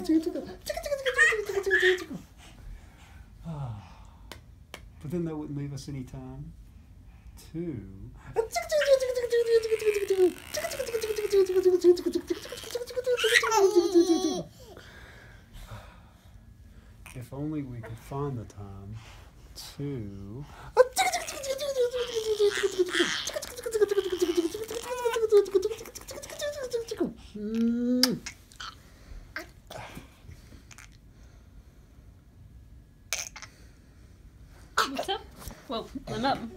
But then that wouldn't leave us any time to. If only we could find the time to. What's up? Whoa, I'm up.